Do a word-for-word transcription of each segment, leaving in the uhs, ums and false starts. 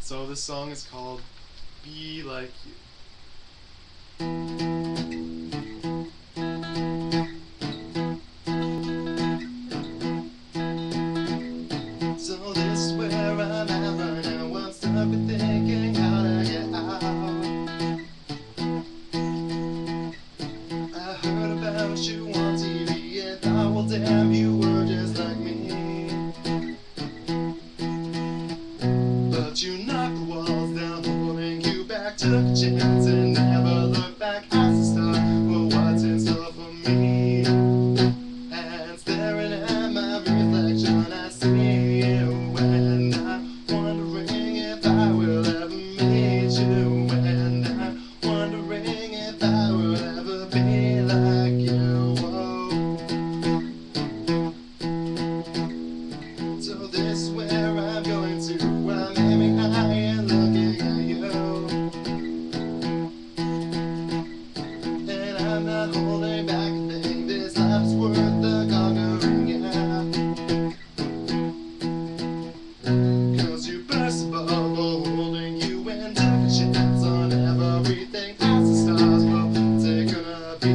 So this song is called Be Like You. So this is where I'm at right now. I'm stuck with thinking how to get out. I heard about you on T V and thought, well damn, you were just like me. But you knocked the walls down, holding you back, took a chance and never looked back. As a star, well what's in store for me? And staring at my reflection, I see you, and I'm wondering if I will ever meet you, and I'm wondering if I will ever be like you. Oh. So this is where I'm going to. I'm aiming high and looking at you, and I'm not holding back a thing. This life is worth the conquering, yeah. Cause you burst a bubble, holding you and took a chance on everything. As the stars will take gonna be,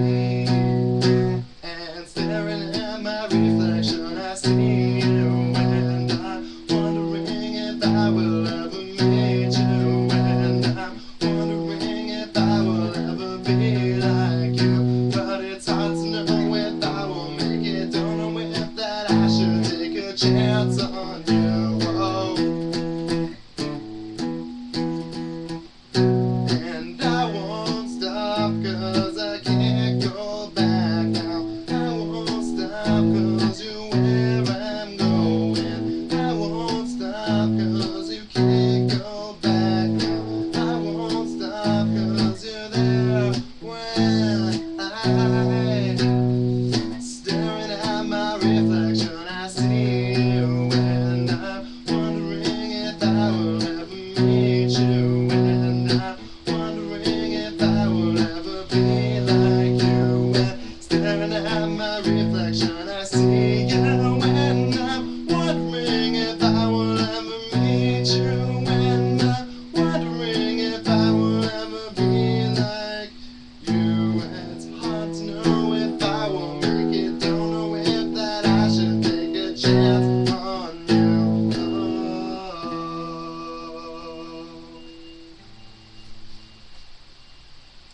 and staring at my reflection, I see you, and I'm wondering if I will ever meet you, and I'm wondering if I will ever be like you. But it's hard to know if I will make it. Don't know if that I should take a chance on you. Oh. And I won't stop cause I can't go back now. I won't stop cause you're where I'm going. I won't stop cause you can't go back now. I won't stop cause you're there when I staring at my reflection, I see you, and I'm wondering if I will ever meet you, and I'm wondering if I will ever be like you, and staring at my reflection, I see